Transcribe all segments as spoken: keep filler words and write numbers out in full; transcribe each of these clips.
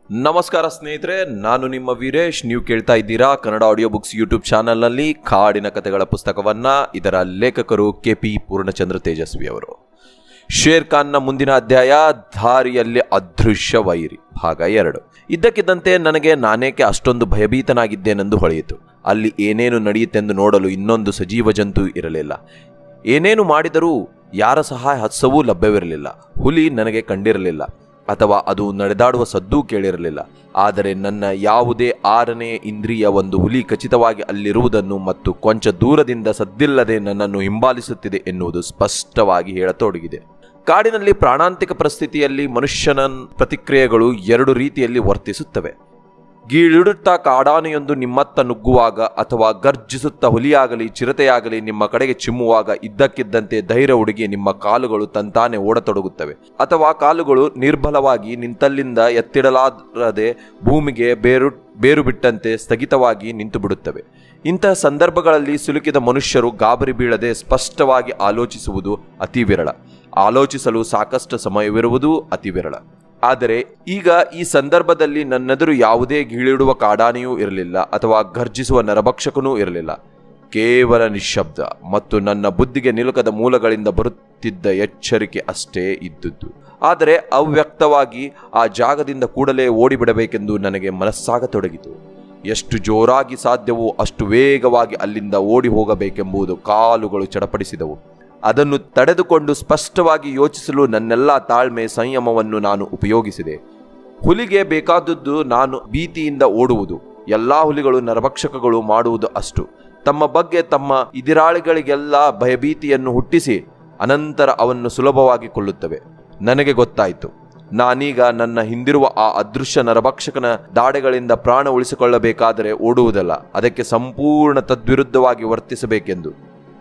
ನಮಸ್ಕಾರ ಸ್ನೇಹಿತರೆ, ನಾನು ನಿಮ್ಮ ವೀರೇಶ್. ನೀವು ಕೇಳ್ತಾ ಇದ್ದೀರಾ ಕನ್ನಡ ಆಡಿಯೋ ಬುಕ್ಸ್ ಯೂಟ್ಯೂಬ್ ಚಾನಲ್ನಲ್ಲಿ ಕಾಡಿನ ಕಥೆಗಳ ಪುಸ್ತಕವನ್ನ. ಇದರ ಲೇಖಕರು ಕೆ ಪಿ ಪೂರ್ಣಚಂದ್ರ ತೇಜಸ್ವಿ ಅವರು. ಶೇರ್ ಖಾನ್ನ ಮುಂದಿನ ಅಧ್ಯಾಯ, ದಾರಿಯಲ್ಲಿ ಅದೃಶ್ಯ ವೈರಿ, ಭಾಗ ಎರಡು. ಇದ್ದಕ್ಕಿದ್ದಂತೆ ನನಗೆ ನಾನೇಕೆ ಅಷ್ಟೊಂದು ಭಯಭೀತನಾಗಿದ್ದೇನೆಂದು ಹೊಳೆಯಿತು. ಅಲ್ಲಿ ಏನೇನು ನಡೆಯುತ್ತೆಂದು ನೋಡಲು ಇನ್ನೊಂದು ಸಜೀವ ಜಂತು ಇರಲಿಲ್ಲ. ಏನೇನು ಮಾಡಿದರೂ ಯಾರ ಸಹಾಯ ಹತ್ಸವೂ ಲಭ್ಯವಿರಲಿಲ್ಲ. ಹುಲಿ ನನಗೆ ಕಂಡಿರಲಿಲ್ಲ, ಅಥವಾ ಅದು ನಡೆದಾಡುವ ಸದ್ದೂ ಕೇಳಿರಲಿಲ್ಲ. ಆದರೆ ನನ್ನ ಯಾವುದೇ ಆರನೇ ಇಂದ್ರಿಯ ಒಂದು ಹುಲಿ ಖಚಿತವಾಗಿ ಅಲ್ಲಿರುವುದನ್ನು ಮತ್ತು ಕೊಂಚ ದೂರದಿಂದ ಸದ್ದಿಲ್ಲದೆ ನನ್ನನ್ನು ಹಿಂಬಾಲಿಸುತ್ತಿದೆ ಎನ್ನುವುದು ಸ್ಪಷ್ಟವಾಗಿ ಹೇಳತೊಡಗಿದೆ. ಕಾಡಿನಲ್ಲಿ ಪ್ರಾಣಾಂತಿಕ ಪರಿಸ್ಥಿತಿಯಲ್ಲಿ ಮನುಷ್ಯನ ಪ್ರತಿಕ್ರಿಯೆಗಳು ಎರಡು ರೀತಿಯಲ್ಲಿ ವರ್ತಿಸುತ್ತವೆ. ಗೀಳಿಡುತ್ತಾ ಕಾಡಾನೆಯೊಂದು ನಿಮ್ಮತ್ತ ನುಗ್ಗುವಾಗ, ಅಥವಾ ಗರ್ಜಿಸುತ್ತಾ ಹುಲಿಯಾಗಲಿ ಚಿರತೆಯಾಗಲಿ ನಿಮ್ಮ ಕಡೆಗೆ ಚಿಮ್ಮುವಾಗ ಇದ್ದಕ್ಕಿದ್ದಂತೆ ಧೈರ್ಯ ಹುಡುಗಿ ನಿಮ್ಮ ಕಾಲುಗಳು ತಂತಾನೆ ಓಡತೊಡಗುತ್ತವೆ, ಅಥವಾ ಕಾಲುಗಳು ನಿರ್ಬಲವಾಗಿ ನಿಂತಲ್ಲಿಂದ ಎತ್ತಿಡಲಾರದೆ ಭೂಮಿಗೆ ಬೇರು ಬೇರು ಬಿಟ್ಟಂತೆ ಸ್ಥಗಿತವಾಗಿ ನಿಂತು ಬಿಡುತ್ತವೆ. ಇಂತಹ ಸಂದರ್ಭಗಳಲ್ಲಿ ಸಿಲುಕಿದ ಮನುಷ್ಯರು ಗಾಬರಿ ಬೀಳದೆ ಸ್ಪಷ್ಟವಾಗಿ ಆಲೋಚಿಸುವುದು ಅತಿ ವಿರಳ. ಆಲೋಚಿಸಲು ಸಾಕಷ್ಟು ಸಮಯವಿರುವುದು ಅತಿ ವಿರಳ. ಆದರೆ ಈಗ ಈ ಸಂದರ್ಭದಲ್ಲಿ ನನ್ನೆದುರು ಯಾವುದೇ ಗೀಳಿಡುವ ಕಾಡಾನೆಯೂ ಇರಲಿಲ್ಲ, ಅಥವಾ ಗರ್ಜಿಸುವ ನರಭಕ್ಷಕನೂ ಇರಲಿಲ್ಲ. ಕೇವಲ ನಿಶ್ಶಬ್ದ ಮತ್ತು ನನ್ನ ಬುದ್ಧಿಗೆ ನಿಲುಕದ ಮೂಲಗಳಿಂದ ಬರುತ್ತಿದ್ದ ಎಚ್ಚರಿಕೆ ಅಷ್ಟೇ ಇದ್ದುದು. ಆದರೆ ಅವ್ಯಕ್ತವಾಗಿ ಆ ಜಾಗದಿಂದ ಕೂಡಲೇ ಓಡಿಬಿಡಬೇಕೆಂದು ನನಗೆ ಮನಸ್ಸಾಗತೊಡಗಿತು. ಎಷ್ಟು ಜೋರಾಗಿ ಸಾಧ್ಯವೋ ಅಷ್ಟು ವೇಗವಾಗಿ ಅಲ್ಲಿಂದ ಓಡಿ ಹೋಗಬೇಕೆಂಬುದು ಕಾಲುಗಳು ಚಡಪಡಿಸಿದವು. ಅದನ್ನು ತಡೆದುಕೊಂಡು ಸ್ಪಷ್ಟವಾಗಿ ಯೋಚಿಸಲು ನನ್ನೆಲ್ಲ ತಾಳ್ಮೆ ಸಂಯಮವನ್ನು ನಾನು ಉಪಯೋಗಿಸಿದೆ. ಹುಲಿಗೆ ಬೇಕಾದದ್ದು ನಾನು ಭೀತಿಯಿಂದ ಓಡುವುದು. ಎಲ್ಲ ಹುಲಿಗಳು ನರಭಕ್ಷಕಗಳು ಮಾಡುವುದು ಅಷ್ಟು. ತಮ್ಮ ಬಗ್ಗೆ ತಮ್ಮ ಇದಿರಾಳಿಗಳಿಗೆಲ್ಲ ಭಯಭೀತಿಯನ್ನು ಹುಟ್ಟಿಸಿ ಅನಂತರ ಅವನ್ನು ಸುಲಭವಾಗಿ ಕೊಲ್ಲುತ್ತವೆ. ನನಗೆ ಗೊತ್ತಾಯಿತು, ನಾನೀಗ ನನ್ನ ಹಿಂದಿರುವ ಆ ಅದೃಶ್ಯ ನರಭಕ್ಷಕನ ದಾಡೆಗಳಿಂದ ಪ್ರಾಣ ಉಳಿಸಿಕೊಳ್ಳಬೇಕಾದರೆ ಓಡುವುದಲ್ಲ, ಅದಕ್ಕೆ ಸಂಪೂರ್ಣ ತದ್ವಿರುದ್ಧವಾಗಿ ವರ್ತಿಸಬೇಕೆಂದು.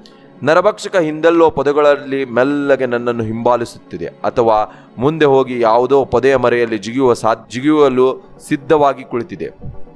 ನರಭಕ್ಷಕ ಹಿಂದೆಲ್ಲೋ ಪೊದೆಗಳಲ್ಲಿ ಮೆಲ್ಲಗೆ ನನ್ನನ್ನು ಹಿಂಬಾಲಿಸುತ್ತಿದೆ, ಅಥವಾ ಮುಂದೆ ಹೋಗಿ ಯಾವುದೋ ಪೊದೆಯ ಮರೆಯಲ್ಲಿ ಜಿಗಿಯುವ ಸಾ ಜಿಗಿಯಲು ಸಿದ್ಧವಾಗಿ ಕುಳಿತಿದೆ,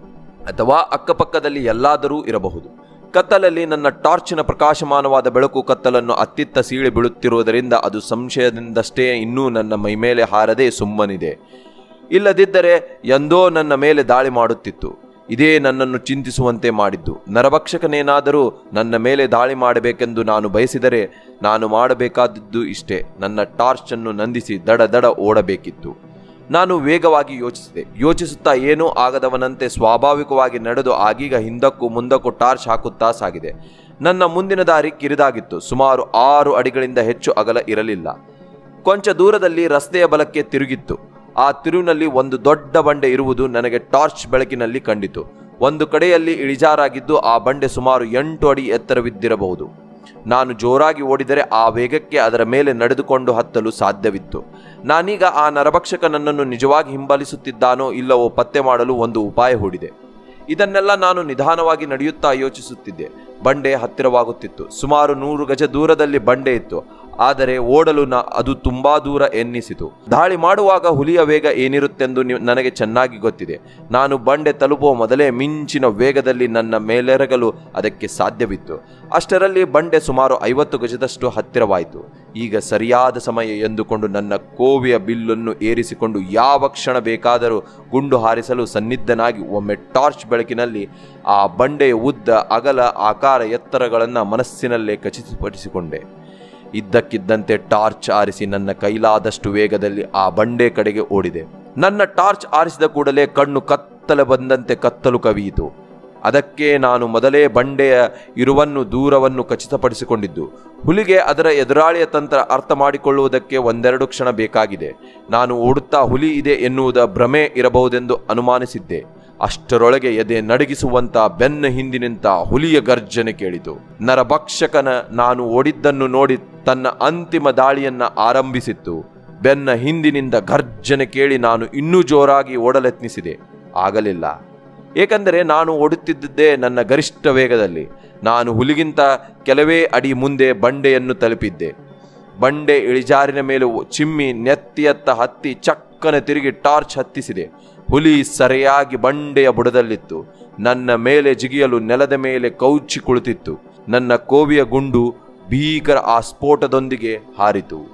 ಅಥವಾ ಅಕ್ಕಪಕ್ಕದಲ್ಲಿ ಎಲ್ಲಾದರೂ ಇರಬಹುದು. ಕತ್ತಲಲ್ಲಿ ನನ್ನ ಟಾರ್ಚಿನ ಪ್ರಕಾಶಮಾನವಾದ ಬೆಳಕು ಕತ್ತಲನ್ನು ಅತ್ತಿತ್ತ ಸೀಳಿ ಬೀಳುತ್ತಿರುವುದರಿಂದ ಅದು ಸಂಶಯದಿಂದಷ್ಟೇ ಇನ್ನೂ ನನ್ನ ಮೈಮೇಲೆ ಹಾರದೆ ಸುಮ್ಮನಿದೆ. ಇಲ್ಲದಿದ್ದರೆ ಎಂದೋ ನನ್ನ ಮೇಲೆ ದಾಳಿ ಮಾಡುತ್ತಿತ್ತು. ಇದೇ ನನ್ನನ್ನು ಚಿಂತಿಸುವಂತೆ ಮಾಡಿದ್ದು. ನರಭಕ್ಷಕನೇನಾದರೂ ನನ್ನ ಮೇಲೆ ದಾಳಿ ಮಾಡಬೇಕೆಂದು ನಾನು ಬಯಸಿದರೆ ನಾನು ಮಾಡಬೇಕಾದದ್ದು ಇಷ್ಟೇ: ನನ್ನ ಟಾರ್ಚನ್ನು ನಂದಿಸಿ ದಡ ದಡ ಓಡಬೇಕಿತ್ತು. ನಾನು ವೇಗವಾಗಿ ಯೋಚಿಸಿದೆ. ಯೋಚಿಸುತ್ತಾ ಏನೂ ಆಗದವನಂತೆ ಸ್ವಾಭಾವಿಕವಾಗಿ ನಡೆದು ಆಗೀಗ ಹಿಂದಕ್ಕೂ ಮುಂದಕ್ಕೂ ಟಾರ್ಚ್ ಹಾಕುತ್ತಾ ಸಾಗಿದೆ. ನನ್ನ ಮುಂದಿನ ದಾರಿ ಕಿರಿದಾಗಿತ್ತು. ಸುಮಾರು ಆರು ಅಡಿಗಳಿಂದ ಹೆಚ್ಚು ಅಗಲ ಇರಲಿಲ್ಲ. ಕೊಂಚ ದೂರದಲ್ಲಿ ರಸ್ತೆಯ ಬಲಕ್ಕೆ ತಿರುಗಿತ್ತು. ಆ ತಿರುವಿನಲ್ಲಿ ಒಂದು ದೊಡ್ಡ ಬಂಡೆ ಇರುವುದು ನನಗೆ ಟಾರ್ಚ್ ಬೆಳಕಿನಲ್ಲಿ ಕಂಡಿತು. ಒಂದು ಕಡೆಯಲ್ಲಿ ಇಳಿಜಾರಾಗಿದ್ದು ಆ ಬಂಡೆ ಸುಮಾರು ಎಂಟು ಅಡಿ ಎತ್ತರವಿದ್ದಿರಬಹುದು. ನಾನು ಜೋರಾಗಿ ಓಡಿದರೆ ಆ ವೇಗಕ್ಕೆ ಅದರ ಮೇಲೆ ನಡೆದುಕೊಂಡು ಹತ್ತಲು ಸಾಧ್ಯವಿತ್ತು. ನಾನೀಗ ಆ ನರಭಕ್ಷಕ ನನ್ನನ್ನು ನಿಜವಾಗಿ ಹಿಂಬಾಲಿಸುತ್ತಿದ್ದಾನೋ ಇಲ್ಲವೋ ಪತ್ತೆ ಮಾಡಲು ಒಂದು ಉಪಾಯ ಹೂಡಿದೆ. ಇದನ್ನೆಲ್ಲ ನಾನು ನಿಧಾನವಾಗಿ ನಡೆಯುತ್ತಾ ಯೋಚಿಸುತ್ತಿದ್ದೆ. ಬಂಡೆ ಹತ್ತಿರವಾಗುತ್ತಿತ್ತು. ಸುಮಾರು ನೂರು ಗಜ ದೂರದಲ್ಲಿ ಬಂಡೆ ಇತ್ತು. ಆದರೆ ಓಡಲು ನ ಅದು ತುಂಬಾ ದೂರ ಎನ್ನಿಸಿತು. ದಾಳಿ ಮಾಡುವಾಗ ಹುಲಿಯ ವೇಗ ಏನಿರುತ್ತೆಂದು ನನಗೆ ಚೆನ್ನಾಗಿ ಗೊತ್ತಿದೆ. ನಾನು ಬಂಡೆ ತಲುಪುವ ಮೊದಲೇ ಮಿಂಚಿನ ವೇಗದಲ್ಲಿ ನನ್ನ ಮೇಲೆರಗಲು ಅದಕ್ಕೆ ಸಾಧ್ಯವಿತ್ತು. ಅಷ್ಟರಲ್ಲಿ ಬಂಡೆ ಸುಮಾರು ಐವತ್ತು ಗಜದಷ್ಟು ಹತ್ತಿರವಾಯಿತು. ಈಗ ಸರಿಯಾದ ಸಮಯ ಎಂದುಕೊಂಡು ನನ್ನ ಕೋವಿಯ ಬಿಲ್ಲನ್ನು ಏರಿಸಿಕೊಂಡು ಯಾವ ಕ್ಷಣ ಬೇಕಾದರೂ ಗುಂಡು ಹಾರಿಸಲು ಸನ್ನಿದ್ಧನಾಗಿ ಒಮ್ಮೆ ಟಾರ್ಚ್ ಬೆಳಕಿನಲ್ಲಿ ಆ ಬಂಡೆಯ ಉದ್ದ, ಅಗಲ, ಆಕಾರ, ಎತ್ತರಗಳನ್ನು ಮನಸ್ಸಿನಲ್ಲೇ ಖಚಿತಪಡಿಸಿಕೊಂಡೆ. ಇದ್ದಕ್ಕಿದ್ದಂತೆ ಟಾರ್ಚ್ ಆರಿಸಿ ನನ್ನ ಕೈಲಾದಷ್ಟು ವೇಗದಲ್ಲಿ ಆ ಬಂಡೆ ಕಡೆಗೆ ಓಡಿದೆ. ನನ್ನ ಟಾರ್ಚ್ ಆರಿಸಿದ ಕೂಡಲೇ ಕಣ್ಣು ಕತ್ತಲೆ ಬಂದಂತೆ ಕತ್ತಲು ಕವಿಯಿತು. ಅದಕ್ಕೆ ನಾನು ಮೊದಲೇ ಬಂಡೆಯ ಇರುವನ್ನು ದೂರವನ್ನು ಖಚಿತಪಡಿಸಿಕೊಂಡಿದ್ದು. ಹುಲಿಗೆ ಅದರ ಎದುರಾಳಿಯ ತಂತ್ರ ಅರ್ಥ ಮಾಡಿಕೊಳ್ಳುವುದಕ್ಕೆ ಒಂದೆರಡು ಕ್ಷಣ ಬೇಕಾಗಿದೆ. ನಾನು ಓಡುತ್ತಾ ಹುಲಿ ಇದೆ ಎನ್ನುವುದ ಭ್ರಮೆ ಇರಬಹುದೆಂದು ಅನುಮಾನಿಸಿದ್ದೆ. ಅಷ್ಟರೊಳಗೆ ಎದೆ ನಡಗಿಸುವಂತ ಬೆನ್ನ ಹಿಂದಿನಿಂದ ಹುಲಿಯ ಗರ್ಜನೆ ಕೇಳಿತು. ನರಭಕ್ಷಕನ ನಾನು ಓಡಿದ್ದನ್ನು ನೋಡಿ ತನ್ನ ಅಂತಿಮ ದಾಳಿಯನ್ನ ಆರಂಭಿಸಿತ್ತು. ಬೆನ್ನ ಹಿಂದಿನಿಂದ ಗರ್ಜನೆ ಕೇಳಿ ನಾನು ಇನ್ನೂ ಜೋರಾಗಿ ಓಡಲೆತ್ನಿಸಿದೆ. ಆಗಲಿಲ್ಲ. ಏಕೆಂದರೆ ನಾನು ಓಡುತ್ತಿದ್ದೇ ನನ್ನ ಗರಿಷ್ಠ ವೇಗದಲ್ಲಿ. ನಾನು ಹುಲಿಗಿಂತ ಕೆಲವೇ ಅಡಿ ಮುಂದೆ ಬಂಡೆಯನ್ನು ತಲುಪಿದ್ದೆ. ಬಂಡೆ ಇಳಿಜಾರಿನ ಮೇಲೆ ಚಿಮ್ಮಿ ನೆತ್ತಿಯತ್ತ ಹತ್ತಿ ಚಕ್ಕನೆ ತಿರುಗಿ ಟಾರ್ಚ್ ಹತ್ತಿಸಿದೆ. ಹುಲಿ ಸರಿಯಾಗಿ ಬಂಡೆಯ ಬುಡದಲ್ಲಿತ್ತು. ನನ್ನ ಮೇಲೆ ಜಿಗಿಯಲು ನೆಲದ ಮೇಲೆ ಕೌಚಿ ಕುಳಿತಿತ್ತು. ನನ್ನ ಕೋವಿಯ ಗುಂಡು ಭೀಕರ ಆ ಸ್ಫೋಟದೊಂದಿಗೆ ಹಾರಿತು.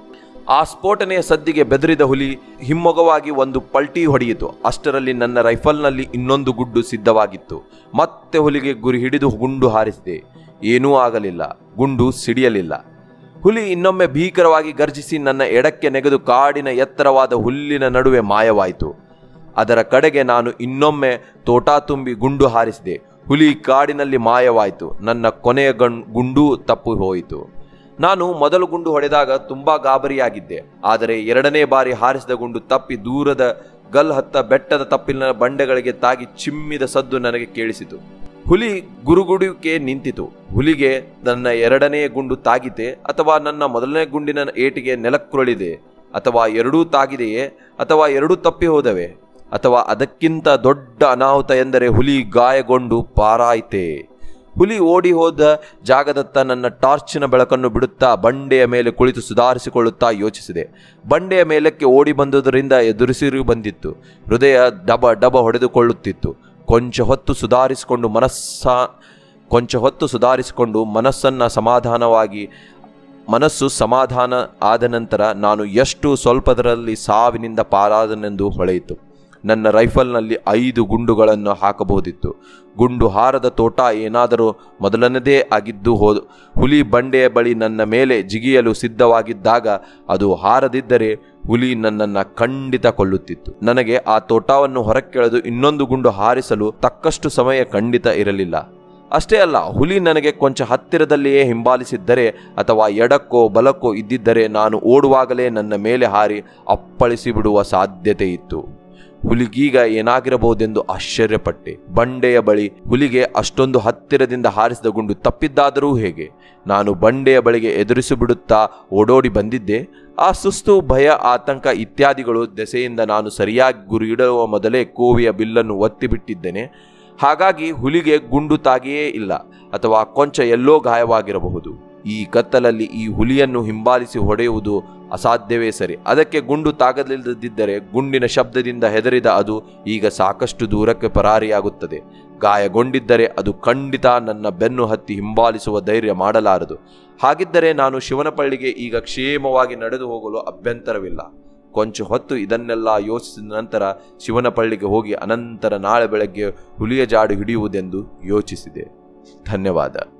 ಆ ಸ್ಫೋಟನೆಯ ಸದ್ದಿಗೆ ಬೆದರಿದ ಹುಲಿ ಹಿಮ್ಮೊಗವಾಗಿ ಒಂದು ಪಲ್ಟಿ ಹೊಡೆಯಿತು. ಅಷ್ಟರಲ್ಲಿ ನನ್ನ ರೈಫಲ್ನಲ್ಲಿ ಇನ್ನೊಂದು ಗುಂಡು ಸಿದ್ಧವಾಗಿತ್ತು. ಮತ್ತೆ ಹುಲಿಗೆ ಗುರಿ ಹಿಡಿದು ಗುಂಡು ಹಾರಿಸಿದೆ. ಏನೂ ಆಗಲಿಲ್ಲ. ಗುಂಡು ಸಿಡಿಯಲಿಲ್ಲ. ಹುಲಿ ಇನ್ನೊಮ್ಮೆ ಭೀಕರವಾಗಿ ಗರ್ಜಿಸಿ ನನ್ನ ಎಡಕ್ಕೆ ನೆಗೆದು ಕಾಡಿನ ಎತ್ತರವಾದ ಹುಲ್ಲಿನ ನಡುವೆ ಮಾಯವಾಯಿತು. ಅದರ ಕಡೆಗೆ ನಾನು ಇನ್ನೊಮ್ಮೆ ತೋಟಾ ತುಂಬಿ ಗುಂಡು ಹಾರಿಸಿದೆ. ಹುಲಿ ಕಾಡಿನಲ್ಲಿ ಮಾಯವಾಯಿತು. ನನ್ನ ಕೊನೆಯ ಗಂ ಗುಂಡು ತಪ್ಪು ಹೋಯಿತು. ನಾನು ಮೊದಲು ಗುಂಡು ಹೊಡೆದಾಗ ತುಂಬಾ ಗಾಬರಿಯಾಗಿದ್ದೆ. ಆದರೆ ಎರಡನೇ ಬಾರಿ ಹಾರಿಸಿದ ಗುಂಡು ತಪ್ಪಿ ದೂರದ ಗಲ್ ಹತ್ತ ಬೆಟ್ಟದ ತಪ್ಪಿನ ಬಂಡೆಗಳಿಗೆ ತಾಗಿ ಚಿಮ್ಮಿದ ಸದ್ದು ನನಗೆ ಕೇಳಿಸಿತು. ಹುಲಿ ಗುರುಗುಡುವಿಕೆ ನಿಂತಿತು. ಹುಲಿಗೆ ನನ್ನ ಎರಡನೇ ಗುಂಡು ತಾಗಿದೆ, ಅಥವಾ ನನ್ನ ಮೊದಲನೇ ಗುಂಡಿನ ಏಟಿಗೆ ನೆಲಕ್ಕುರುಳಿದೆ, ಅಥವಾ ಎರಡೂ ತಾಗಿದೆಯೇ, ಅಥವಾ ಎರಡೂ ತಪ್ಪಿ ಹೋದವೆ, ಅಥವಾ ಅದಕ್ಕಿಂತ ದೊಡ್ಡ ಅನಾಹುತ ಎಂದರೆ ಹುಲಿ ಗಾಯಗೊಂಡು ಪಾರಾಯಿತೆ. ಹುಲಿ ಓಡಿ ಹೋದ ಜಾಗದತ್ತ ನನ್ನ ಟಾರ್ಚಿನ ಬೆಳಕನ್ನು ಬಿಡುತ್ತಾ ಬಂಡೆಯ ಮೇಲೆ ಕುಳಿತು ಸುಧಾರಿಸಿಕೊಳ್ಳುತ್ತಾ ಯೋಚಿಸಿದೆ. ಬಂಡೆಯ ಮೇಲಕ್ಕೆ ಓಡಿ ಬಂದುದರಿಂದ ಎದುರಿಸಿರು ಬಂದಿತ್ತು. ಹೃದಯ ಡಬ ಡಬ ಹೊಡೆದುಕೊಳ್ಳುತ್ತಿತ್ತು. ಕೊಂಚ ಹೊತ್ತು ಸುಧಾರಿಸಿಕೊಂಡು ಮನಸ್ಸ ಕೊಂಚ ಹೊತ್ತು ಸುಧಾರಿಸಿಕೊಂಡು ಮನಸ್ಸನ್ನು ಸಮಾಧಾನವಾಗಿ ಮನಸ್ಸು ಸಮಾಧಾನ ಆದ ನಂತರ ನಾನು ಎಷ್ಟು ಸ್ವಲ್ಪದರಲ್ಲಿ ಸಾವಿನಿಂದ ಪಾರಾದನೆಂದು ಹೊಳೆಯಿತು. ನನ್ನ ರೈಫಲ್ನಲ್ಲಿ ಐದು ಗುಂಡುಗಳನ್ನು ಹಾಕಬಹುದಿತ್ತು. ಗುಂಡು ಹಾರದ ತೋಟ ಏನಾದರೂ ಮೊದಲನೇದೇ ಆಗಿದ್ದು ಹೋದ ಹುಲಿ ಬಂಡೆಯ ಬಳಿ ನನ್ನ ಮೇಲೆ ಜಿಗಿಯಲು ಸಿದ್ಧವಾಗಿದ್ದಾಗ ಅದು ಹಾರದಿದ್ದರೆ ಹುಲಿ ನನ್ನನ್ನು ಖಂಡಿತ ಕೊಲ್ಲುತ್ತಿತ್ತು. ನನಗೆ ಆ ತೋಟವನ್ನು ಹೊರಕ್ಕೆಳೆದು ಇನ್ನೊಂದು ಗುಂಡು ಹಾರಿಸಲು ತಕ್ಕಷ್ಟು ಸಮಯ ಖಂಡಿತ ಇರಲಿಲ್ಲ. ಅಷ್ಟೇ ಅಲ್ಲ, ಹುಲಿ ನನಗೆ ಕೊಂಚ ಹತ್ತಿರದಲ್ಲಿಯೇ ಹಿಂಬಾಲಿಸಿದ್ದರೆ ಅಥವಾ ಎಡಕ್ಕೋ ಬಲಕ್ಕೋ ಇದ್ದಿದ್ದರೆ ನಾನು ಓಡುವಾಗಲೇ ನನ್ನ ಮೇಲೆ ಹಾರಿ ಅಪ್ಪಳಿಸಿ ಬಿಡುವ ಸಾಧ್ಯತೆ ಇತ್ತು. ಹುಲಿಗೀಗ ಏನಾಗಿರಬಹುದೆಂದು ಆಶ್ಚರ್ಯಪಟ್ಟೆ. ಬಂಡೆಯ ಬಳಿ ಹುಲಿಗೆ ಅಷ್ಟೊಂದು ಹತ್ತಿರದಿಂದ ಹಾರಿಸಿದ ಗುಂಡು ತಪ್ಪಿದ್ದಾದರೂ ಹೇಗೆ? ನಾನು ಬಂಡೆಯ ಬಳಿಗೆ ಎದುರಿಸಿಬಿಡುತ್ತಾ ಓಡೋಡಿ ಬಂದಿದ್ದೆ. ಆ ಸುಸ್ತು, ಭಯ, ಆತಂಕ ಇತ್ಯಾದಿಗಳು ದೆಸೆಯಿಂದ ನಾನು ಸರಿಯಾಗಿ ಗುರಿ ಇಡುವ ಮೊದಲೇ ಕೋವಿಯ ಬಿಲ್ಲನ್ನು ಒತ್ತಿಬಿಟ್ಟಿದ್ದೇನೆ. ಹಾಗಾಗಿ ಹುಲಿಗೆ ಗುಂಡು ತಾಗಿಯೇ ಇಲ್ಲ, ಅಥವಾ ಕೊಂಚ ಎಲ್ಲೋ ಗಾಯವಾಗಿರಬಹುದು. ಈ ಕತ್ತಲಲ್ಲಿ ಈ ಹುಲಿಯನ್ನು ಹಿಂಬಾಲಿಸಿ ಹೊಡೆಯುವುದು ಅಸಾಧ್ಯವೇ ಸರಿ. ಅದಕ್ಕೆ ಗುಂಡು ತಾಗದಿಲ್ಲದಿದ್ದರೆ ಗುಂಡಿನ ಶಬ್ದದಿಂದ ಹೆದರಿದ ಅದು ಈಗ ಸಾಕಷ್ಟು ದೂರಕ್ಕೆ ಪರಾರಿಯಾಗುತ್ತದೆ. ಗಾಯಗೊಂಡಿದ್ದರೆ ಅದು ಖಂಡಿತ ನನ್ನ ಬೆನ್ನು ಹತ್ತಿ ಹಿಂಬಾಲಿಸುವ ಧೈರ್ಯ ಮಾಡಲಾರದು. ಹಾಗಿದ್ದರೆ ನಾನು ಶಿವನಪಳ್ಳಿಗೆ ಈಗ ಕ್ಷೇಮವಾಗಿ ನಡೆದು ಹೋಗಲು ಅಭ್ಯಂತರವಿಲ್ಲ. ಕೊಂಚ ಹೊತ್ತು ಇದನ್ನೆಲ್ಲ ಯೋಚಿಸಿದ ನಂತರ ಶಿವನಪಳ್ಳಿಗೆ ಹೋಗಿ ಅನಂತರ ನಾಳೆ ಬೆಳಗ್ಗೆ ಹುಲಿಯ ಜಾಡು ಹಿಡಿಯುವುದೆಂದು ಯೋಚಿಸಿದೆ. ಧನ್ಯವಾದ.